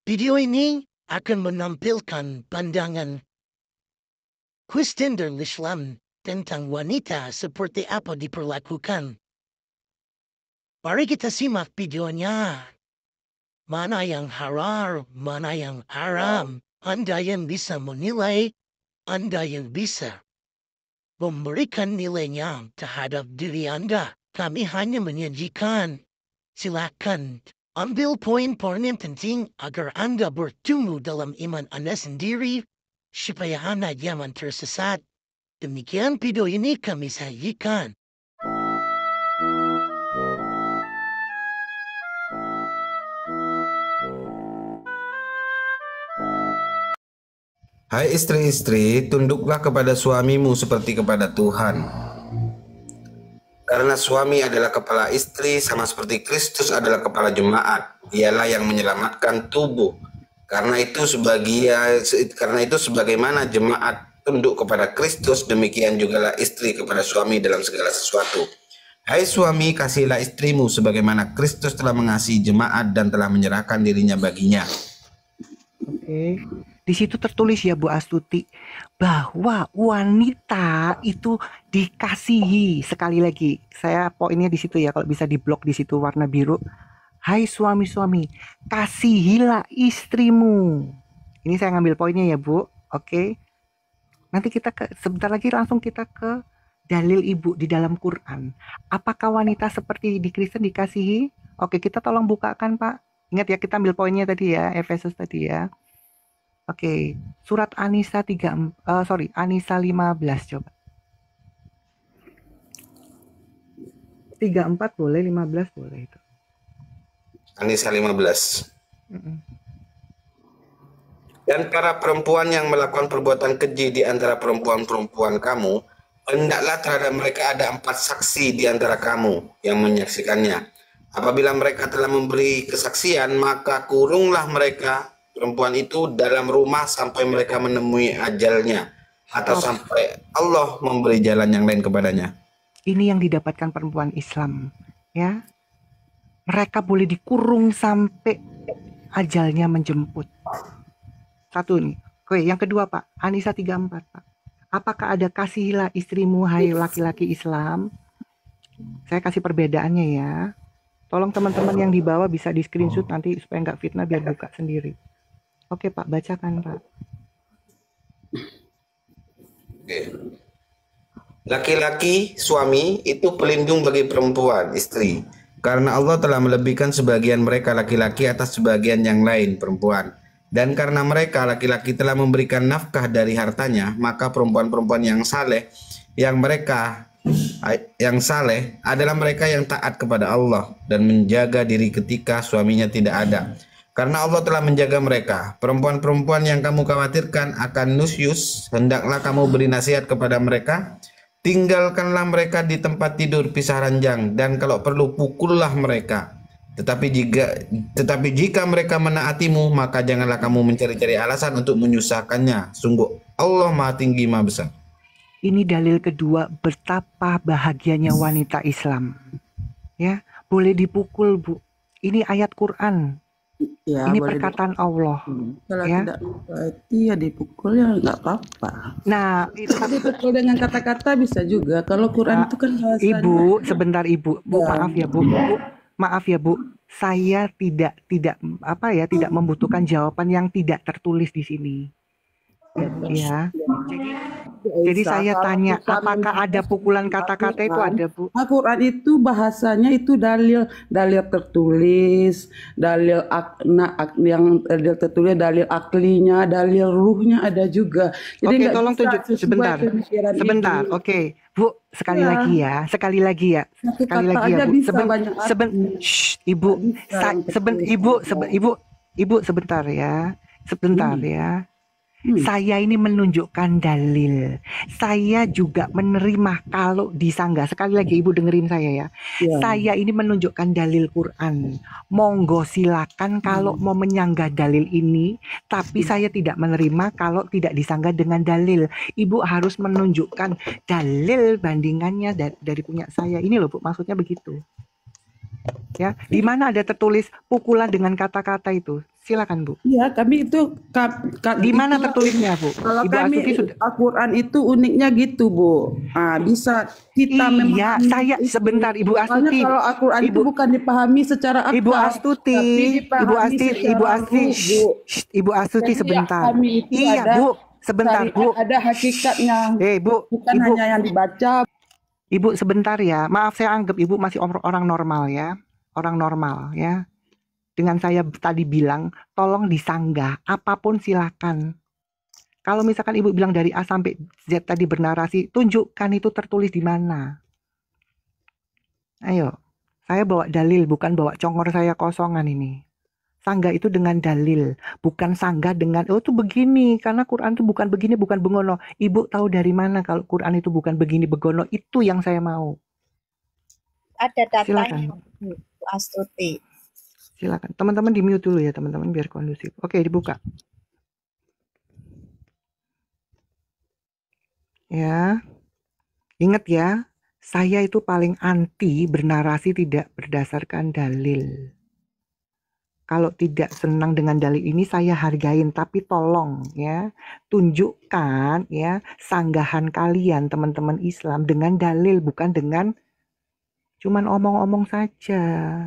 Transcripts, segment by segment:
Video ini akan menampilkan pandangan Kristen Islam tentang wanita seperti apa diperlakukan. Mari kita simak videonya. Mana yang halal, mana yang haram. Anda yang bisa menilai, Anda yang bisa memberikan nilainya terhadap diri Anda. Kami hanya menyajikan. Silakan ambil poin-poin yang penting agar Anda bertumbuh dalam iman Anda sendiri supaya Anda jangan tersesat. Demikian video ini kami sajikan. Hai istri-istri, tunduklah kepada suamimu seperti kepada Tuhan. Karena suami adalah kepala istri sama seperti Kristus adalah kepala jemaat. Dialah yang menyelamatkan tubuh. Karena itu sebagaimana jemaat tunduk kepada Kristus, demikian jugalah istri kepada suami dalam segala sesuatu. Hai suami, kasihilah istrimu sebagaimana Kristus telah mengasihi jemaat dan telah menyerahkan dirinya baginya. Oke. Di situ tertulis ya Bu Astuti bahwa wanita itu dikasihi. Sekali lagi, saya poinnya di situ ya, kalau bisa diblok di situ warna biru. Hai suami-suami, kasihilah istrimu. Ini saya ngambil poinnya ya Bu. Oke. Nanti kita sebentar lagi langsung kita ke dalil Ibu di dalam Quran. Apakah wanita seperti di Kristen dikasihi? Oke, kita tolong bukakan Pak. Ingat ya, kita ambil poinnya tadi ya, Efesus tadi ya. Oke, surat An-Nisa 15 coba. 34 boleh, 15 boleh itu. An-Nisa 15. Dan para perempuan yang melakukan perbuatan keji di antara perempuan-perempuan kamu, hendaklah terhadap mereka ada 4 saksi di antara kamu yang menyaksikannya. Apabila mereka telah memberi kesaksian, maka kurunglah mereka perempuan itu dalam rumah sampai mereka menemui ajalnya atau sampai Allah memberi jalan yang lain kepadanya. Ini yang didapatkan perempuan Islam, ya. Mereka boleh dikurung sampai ajalnya menjemput. Satu nih. Oke, yang kedua Pak, An-Nisa 34 Pak. Apakah ada kasihilah istrimu hai laki-laki Islam? Saya kasih perbedaannya ya. Tolong teman-teman yang di bawah bisa di screenshot nanti supaya nggak fitnah, biar buka sendiri. Oke Pak, bacakan Pak. Oke. Laki-laki suami itu pelindung bagi perempuan istri, karena Allah telah melebihkan sebagian mereka laki-laki atas sebagian yang lain perempuan. Dan karena mereka laki-laki telah memberikan nafkah dari hartanya, maka perempuan-perempuan yang saleh adalah mereka yang taat kepada Allah dan menjaga diri ketika suaminya tidak ada. Karena Allah telah menjaga mereka. Perempuan-perempuan yang kamu khawatirkan akan nusyus, hendaklah kamu beri nasihat kepada mereka. Tinggalkanlah mereka di tempat tidur pisah ranjang, dan kalau perlu pukullah mereka. Tetapi jika mereka menaatimu, maka janganlah kamu mencari-cari alasan untuk menyusahkannya. Sungguh Allah Maha Tinggi Maha Besar. Ini dalil kedua betapa bahagianya wanita Islam. Ya, boleh dipukul Bu. Ini ayat Quran. Ya, ini perkataan Allah. Kalau ya? Tidak berarti ya dipukul ya nggak apa-apa. Nah, tapi pukul dengan kata-kata bisa juga. Kalau Quran itu kan bahasanya. Ibu, sebentar Ibu. Bu, maaf ya Bu. Maaf ya Bu. Saya tidak membutuhkan jawaban yang tidak tertulis di sini. Ya. Jadi saya tanya, apakah ada pukulan kata-kata itu ada Bu? Al-Quran itu bahasanya itu dalil tertulis, dalil dalil aklinya, dalil ruhnya ada juga. Jadi oke, tolong tunjuk sebentar. Oke, Bu, sekali lagi ya Bu. Ibu sebentar ya. Saya ini menunjukkan dalil. Saya juga menerima kalau disanggah. Sekali lagi Ibu dengerin saya ya. Saya ini menunjukkan dalil Quran. Monggo silakan kalau mau menyanggah dalil ini. Tapi saya tidak menerima kalau tidak disanggah dengan dalil. Ibu harus menunjukkan dalil bandingannya dari punya saya. Ini loh Bu, maksudnya begitu. Ya, di mana ada tertulis pukulan dengan kata-kata itu? Silakan Bu. Iya, kami itu Di mana tertulisnya Bu? kalau Ibu kami Astuti sudah. Al-Quran itu uniknya gitu, Bu. Bisa kita Iya, memahami saya itu. sebentar Ibu Soalnya Astuti. kalau Al-Quran itu bukan dipahami secara akal, Ibu Astuti, tapi Ibu dipahami Astuti, secara Ibu Astuti, ruh, Bu. Ibu Astuti Jadi sebentar. kami itu Iya ada Bu, sebentar syariat, Bu. ada hakikatnya, Bu, bukan Ibu, hanya yang dibaca. Ibu sebentar ya. Maaf saya anggap Ibu masih orang normal ya, orang normal ya. Dengan saya tadi bilang, tolong disanggah, apapun silakan. Kalau misalkan Ibu bilang dari A sampai Z tadi bernarasi, tunjukkan itu tertulis di mana. Ayo, saya bawa dalil, bukan bawa congor saya kosongan ini. Sanggah itu dengan dalil, bukan sanggah dengan, oh itu begini, karena Quran itu bukan begini, bukan begono. Ibu tahu dari mana kalau Quran itu bukan begini, begono, itu yang saya mau. Ada datanya, Silakan. Bu Astuti. Silakan. Teman-teman di mute dulu ya, teman-teman, biar kondusif. Oke, dibuka. Ya. Ingat ya, saya itu paling anti bernarasi tidak berdasarkan dalil. Kalau tidak senang dengan dalil ini saya hargain, tapi tolong ya, tunjukkan ya sanggahan kalian teman-teman Islam dengan dalil, bukan dengan cuman omong-omong saja.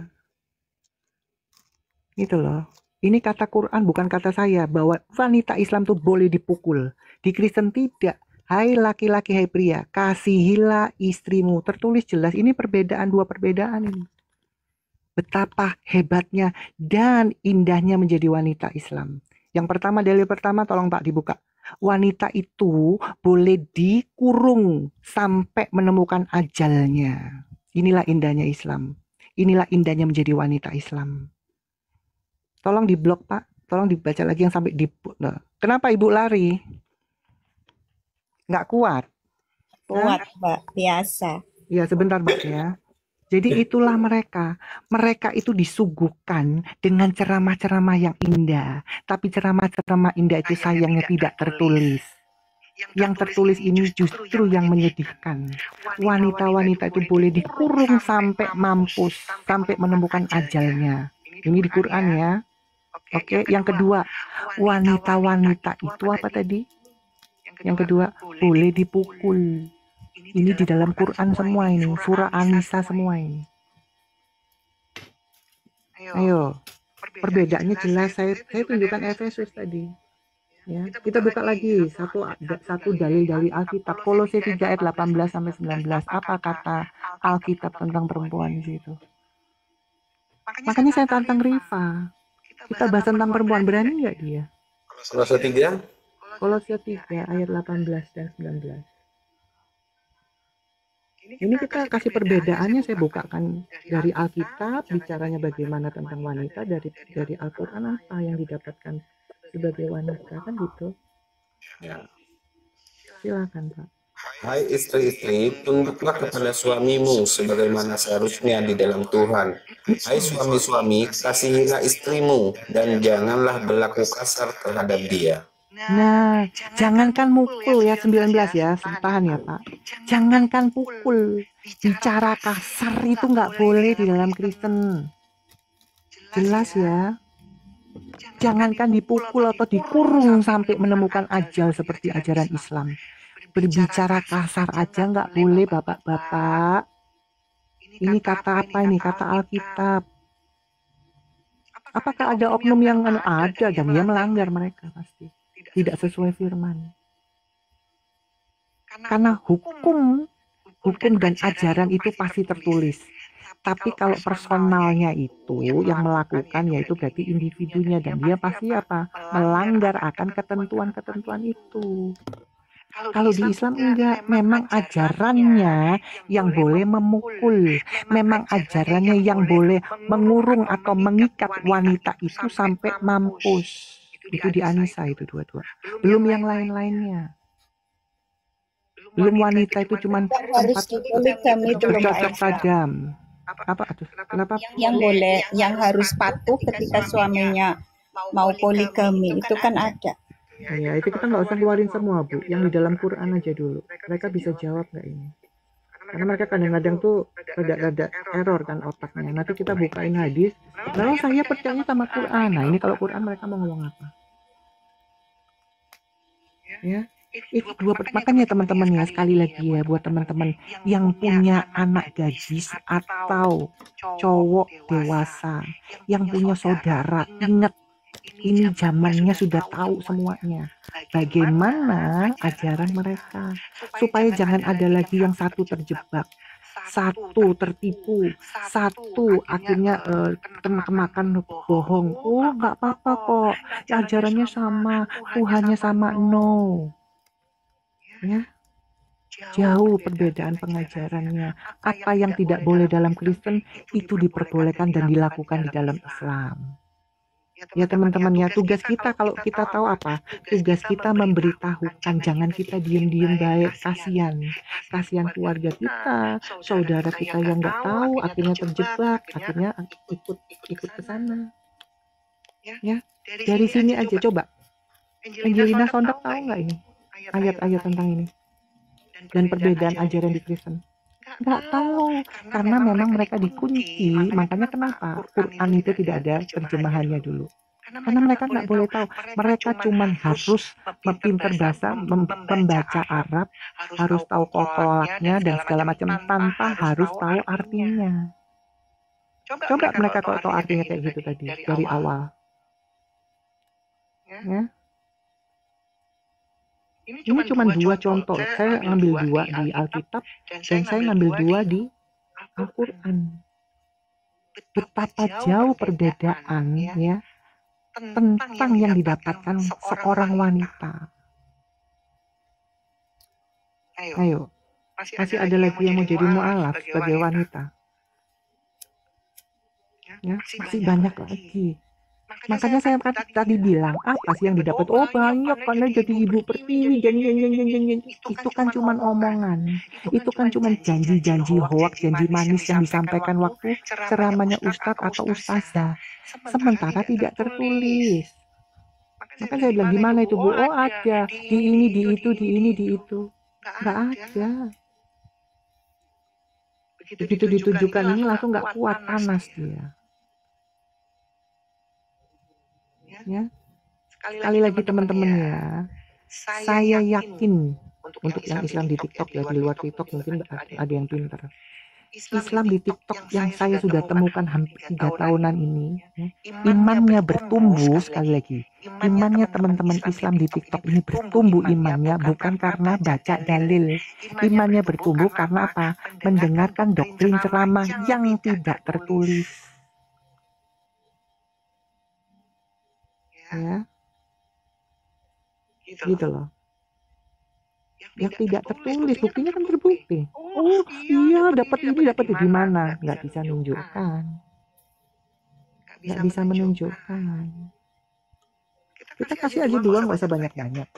Gitu loh. Ini kata Quran bukan kata saya bahwa wanita Islam tuh boleh dipukul. Di Kristen tidak. Hai laki-laki, hai pria, kasihilah istrimu. Tertulis jelas, ini perbedaan, dua perbedaan ini. Betapa hebatnya dan indahnya menjadi wanita Islam. Yang pertama, dalil pertama tolong Pak dibuka. Wanita itu boleh dikurung sampai menemukan ajalnya. Inilah indahnya Islam. Inilah indahnya menjadi wanita Islam. Tolong diblok Pak, tolong dibaca lagi yang sampai di. Kenapa Ibu lari? Nggak kuat? Kuat Mbak, biasa. Ya sebentar Mbak ya. Jadi itulah mereka. Mereka itu disuguhkan dengan ceramah-ceramah yang indah. Tapi ceramah-ceramah indah itu sayangnya tidak tertulis. Yang tertulis ini justru yang menyedihkan. Wanita-wanita itu boleh dikurung sampai mampus, sampai menemukan ajalnya. Ini di Quran ya. Oke, yang kedua, wanita-wanita itu apa tadi? Yang kedua, boleh dipukul. Ini di dalam Quran semua ini, surah An-Nisa semua ini. Ayo, perbedaannya jelas. Saya tunjukkan Efesus tadi. Ya, kita buka lagi satu dalil-dalil Alkitab. Kolose 3 ayat 18 sampai 19. Apa kata Alkitab tentang perempuan di situ? Makanya saya tantang Rifa. Kita bahas tentang perempuan, berani nggak dia? Kolose 3. Kolose 3 ayat 18 dan 19. Ini kita kasih perbedaannya, saya bukakan dari Alkitab, bicaranya bagaimana tentang wanita, dari Al-Quran apa yang didapatkan sebagai wanita, kan gitu. Ya. Silakan Pak. Hai istri-istri, tunduklah kepada suamimu sebagaimana seharusnya di dalam Tuhan. Hai suami-suami, kasihilah istrimu dan janganlah berlaku kasar terhadap dia. Nah, jangankan mukul ya 19 ya, tahan ya Pak. Jangankan pukul, bicara kasar itu nggak boleh di dalam Kristen. Jelas ya. Jangankan dipukul atau dikurung sampai menemukan ajal seperti ajaran Islam. Berbicara kasar aja nggak boleh bapak-bapak. Ini kata apa ini? Kata Alkitab. Apakah ada oknum yang ada dan dia melanggar mereka pasti. Tidak sesuai firman. Karena hukum dan ajaran itu pasti tertulis. Tapi kalau personalnya itu yang melakukan yaitu berarti individunya dan dia pasti apa? Melanggar akan ketentuan-ketentuan itu. Kalau di Islam enggak, memang ajarannya yang boleh memukul, memang ajarannya yang boleh mengurung atau mengikat wanita itu sampai mampus. Itu di An-Nisa itu dua-dua. Belum yang lain-lainnya. Belum wanita itu cuma tempat bercocok tajam. Apa tuh? Kenapa? Yang harus patuh ketika suaminya mau poligami itu kan ada. Ya, itu kita nggak usah keluarin semua Bu. Yang di dalam Quran aja dulu. Mereka bisa jawab nggak ini? Karena mereka kadang-kadang tuh rada-rada error kan otaknya. Nanti kita bukain hadis, lalu saya percaya sama Quran. Nah, ini kalau Quran mereka mau ngomong apa? Ya, itu makanya teman-teman ya, sekali lagi ya buat teman-teman yang punya anak gadis atau cowok dewasa yang punya saudara, ingat ini zamannya sudah tahu semuanya bagaimana ajaran mereka, supaya jangan ada lagi yang satu terjebak, satu tertipu, satu akhirnya kemakan bohong. Oh, nggak apa-apa kok, ajarannya sama, Tuhannya sama. No, ya, jauh perbedaan pengajarannya. Apa yang tidak boleh dalam Kristen itu diperbolehkan dan dilakukan di dalam Islam. Ya teman-teman ya, tugas kita kalau kita tahu apa? Tugas kita memberitahukan, jangan kita diem-diem baik, kasihan keluarga kita, saudara kita yang nggak tahu, akhirnya terjebak, akhirnya ikut ke sana. Ya, dari sini aja coba. Angelina Sondak tahu nggak ini ayat-ayat tentang ini dan perbedaan ajaran di Kristen? Nggak tahu, karena memang mereka dikunci. Makanya kenapa Quran itu tidak ada terjemahannya dulu, karena mereka nggak boleh tahu. Mereka cuma harus pintar bahasa, membaca Arab, harus tahu kolaknya dan segala macam, tanpa harus tahu artinya. Coba mereka kalau tahu artinya kayak gitu tadi dari awal, ya. Ini cuma dua contoh. Saya ngambil dua di Alkitab dan saya ngambil dua di Al-Quran. Betapa jauh perbedaan ya tentang yang didapatkan seorang wanita. Ayo, masih ada lagi yang mau jadi mu'alaf sebagai wanita. Ya, masih banyak lagi. Makanya saya tadi bilang, apa sih yang didapat? Oh banyak, karena jadi ibu pertiwi, itu kan cuma omongan, itu kan cuma janji-janji hoax, janji manis yang disampaikan waktu ceramahnya ustadz atau ustazah, sementara tidak tertulis. Maka saya bilang, gimana itu Bu? Oh ada, di ini, di itu, di ini, di itu. Nggak ada. Begitu ditunjukkan ini langsung nggak kuat, panas dia. Ya, sekali lagi teman-teman ya, saya yakin untuk yang Islam di TikTok ya, di luar TikTok mungkin ada yang pintar. Islam di TikTok yang saya sudah temukan hampir 3 tahunan ini, ya, imannya bertumbuh. Sekali lagi, imannya teman-teman Islam di TikTok ini bertumbuh imannya bukan karena baca dalil, imannya bertumbuh karena apa? Mendengarkan doktrin ceramah yang tidak tertulis. Ya, gitu loh. Yang tidak tertulis, buktinya kan terbukti. Oh iya, dapat ini, dapat di mana? Nggak bisa menunjukkan, nggak bisa menunjukkan. Kita kasih aja dulu, nggak usah banyak-banyak.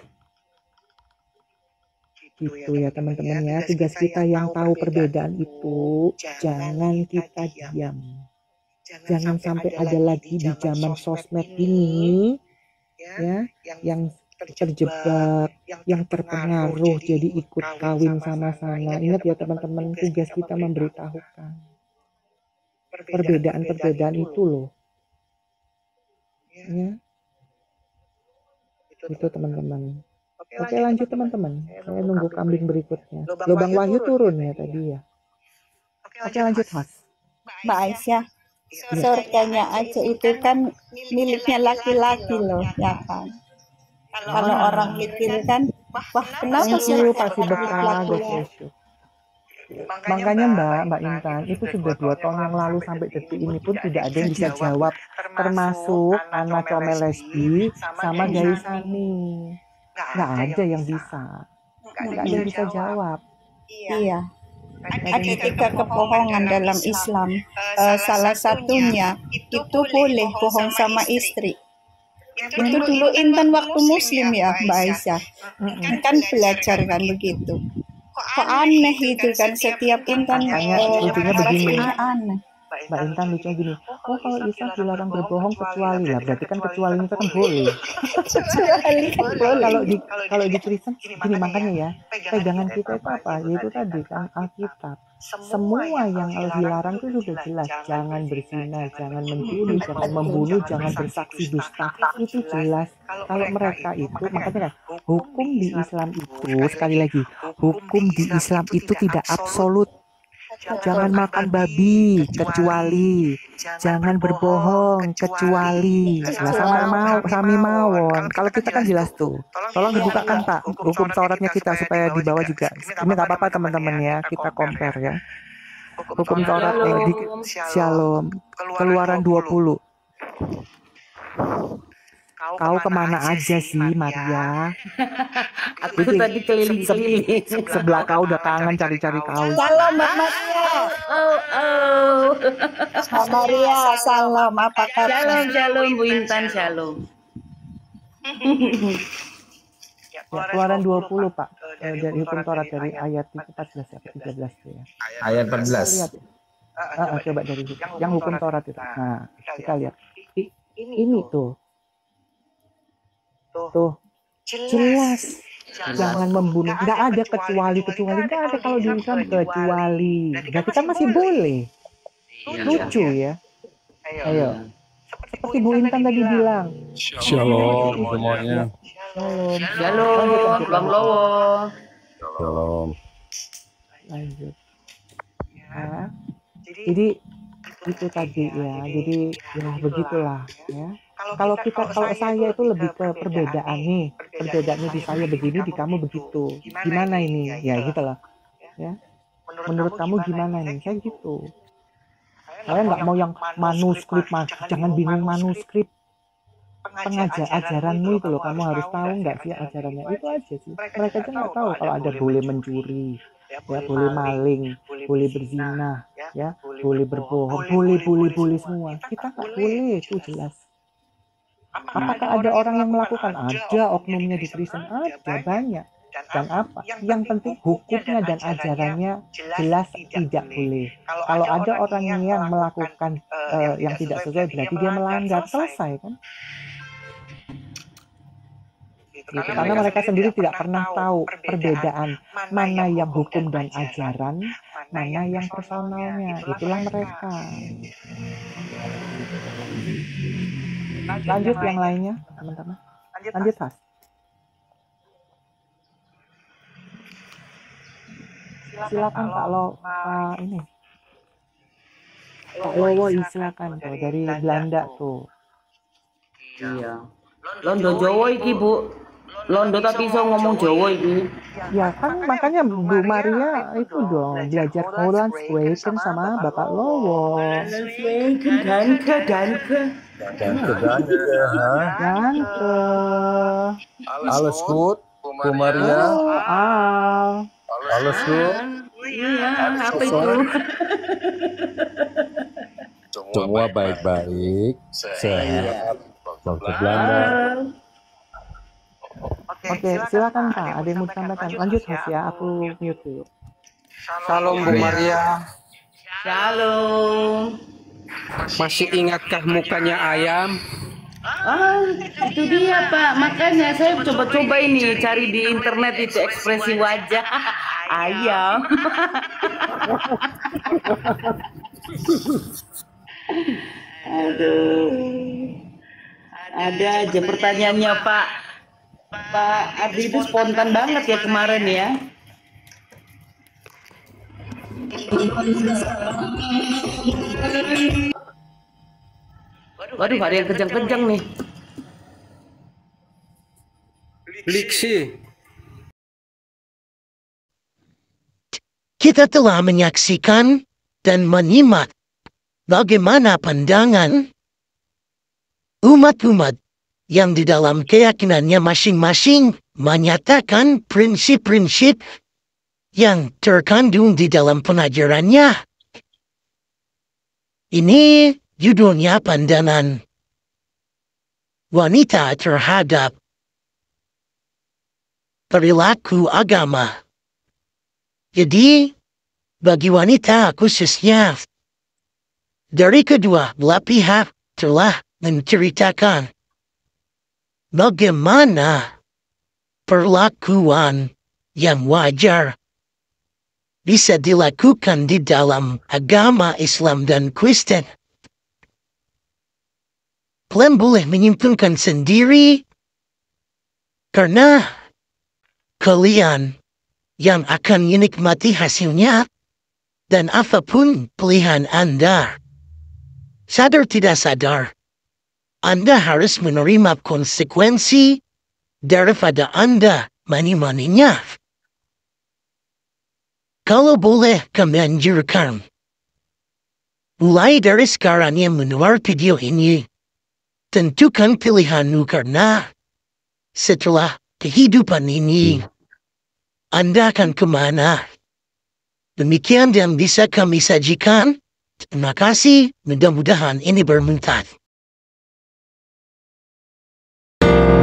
Gitu ya teman-teman ya. Tugas kita yang tahu perbedaan itu, jangan kita diam. Jangan sampai ada lagi di zaman sosmed ini ya yang terjebak, yang terpengaruh jadi ikut kawin sama-sama. Ingat ya teman-teman, tugas kita memberitahukan perbedaan-perbedaan itu loh. Ya. Itu teman-teman. Oke, lanjut teman-teman. Saya nunggu kambing berikutnya. Lubang Wahyu turun ya tadi ya. Oke, lanjut host. Mbak Aisyah, surganya aja itu kan miliknya laki-laki loh, ya kan? Kalau orang mikir kan, wah kenapa sih pasti bekal, Makanya Mbak Intan, itu sudah 2 tahun yang lalu sampai detik ini pun tidak ada yang bisa jawab, termasuk anak comel lesbi sama Gaisani. Nggak ada yang bisa, nggak ada yang bisa jawab. Iya. Ada 3 kebohongan dalam Islam. Salah satunya itu boleh bohong sama istri. Itu dulu Intan waktu Muslim ya Mbak Aisyah. Kan belajar kan begitu. Kok aneh itu kan, setiap Intan lucunya begini. aneh. Mbak Intan lucunya gini, oh kalau Islam dilarang berbohong kecuali lah, berarti kan kecuali itu kan boleh. Kecuali kan boleh. Kalau di Kristen gini, makanya ya pegangan kita itu apa? Yaitu tadi kan Alkitab. Semua yang dilarang itu sudah jelas. Jangan berzina, jangan mencuri, jangan membunuh, jangan bersaksi dusta. Itu jelas. Kalau mereka itu, makanya kan hukum di Islam itu, sekali lagi, hukum di Islam itu tidak absolut. Jangan makan babi kecuali, jangan berbohong kecuali. Nah, sami mawon. Kalau kita kan jelas tuh. Tolong dibukakan Pak hukum Tauratnya kita supaya di bawah juga. Ini nggak apa-apa teman-teman ya, kita compare ya. Hukum Taurat di Shalom, Keluaran 20. Kau kemana aja sih Maria? Aku tadi keliling-keliling. Sebelah kau udah kangen cari-cari kau. Salam Mbak Maria. Mbak Maria, salam. Apa kabar? Shalom, shalom Bu Intan, shalom. Ya, Keluaran 20 Pak, dari hukum Taurat dari ayat 14 ya, 13 tuh ya. Ayat 14. Lihat ya. Coba dari yang hukum Taurat itu. Nah, kita lihat. Ini tuh jelas. Jangan membunuh. Nggak ada kecuali. Nggak ada kalau di Islam kecuali. Berarti kan masih boleh. Lucu ya. Ayo. Seperti Bu Intan tadi bilang. Shalom semuanya. Shalom, Bang Lowo. Shalom. Lanjut. Nah, jadi itu tadi ya. Jadi ya begitulah ya. Kalau saya itu lebih ke perbedaan nih. Perbedaannya di saya begini, di kamu begitu. Gimana ini? Ya gitu lah. Ya. Menurut kamu gimana nih? Saya gitu. Saya nggak mau yang manuskrip, jangan bingung manuskrip. Ajaranmu itu loh, kamu harus tahu nggak sih ajarannya? Itu aja sih. Mereka aja nggak tahu kalau ada boleh mencuri, ya boleh maling, boleh berzina, ya boleh berbohong, boleh semua. Kita nggak boleh, itu jelas. Apakah ada orang yang melakukan? Ada, oknumnya di Kristen ada banyak. Dan apa? Yang penting hukumnya dan ajarannya jelas tidak boleh. Kalau ada orang yang melakukan yang tidak sesuai, berarti dia melanggar. Selesai kan? Gitu. Karena mereka sendiri tidak pernah tahu perbedaan mana yang hukum dan ajaran, mana yang personalnya. Itulah mereka. Lanjut yang lainnya, teman-teman. Lanjut, Mas. Silakan Pak ini. Pak Lowo, silakan tuh dari Belanda tuh. Iya. Londo Jawa iki, Bu. Londo tapi iso ngomong Jawa iki. Ya kan makanya Bu Maria itu dong belajar Holland Sweden sama Bapak Lowo. Danke. Alles gut, Bu Maria. Alles gut. Iya, apa itu? Semua baik-baik, sehat. Bangsa Belanda. Oke, silakan Pak. Ada yang mau ditambahkan? Lanjut Mas ya, aku mute dulu. Shalom Bu Maria. Shalom. Masih ingatkah mukanya ayam? Itu dia Pak. Makanya saya coba-coba ini cari di internet itu ekspresi wajah ayam. Aduh. Ada aja pertanyaannya Pak. Pak Ardi itu spontan banget ya kemarin ya. Waduh, ada yang kejang-kejang nih. Liksi. Kita telah menyaksikan dan menyimak bagaimana pandangan umat-umat yang di dalam keyakinannya masing-masing menyatakan prinsip-prinsip yang terkandung di dalam pengajarannya. Ini judulnya pandangan wanita terhadap perilaku agama. Jadi, bagi wanita khususnya, Dari kedua belah pihak telah menceritakan bagaimana perlakuan yang wajar bisa dilakukan di dalam agama Islam dan Kristen. Kalian boleh menyimpulkan sendiri karena kalian yang akan menikmati hasilnya dan apapun pilihan Anda. Sadar tidak sadar, Anda harus menerima konsekuensi daripada Anda menikmatinya. Kalau boleh kami anjurkan, mulai dari sekarang yang mendengar video ini, tentukan pilihanmu karena setelah kehidupan ini, Anda akan kemana? Demikian yang bisa kami sajikan. Terima kasih, mudah-mudahan ini bermanfaat.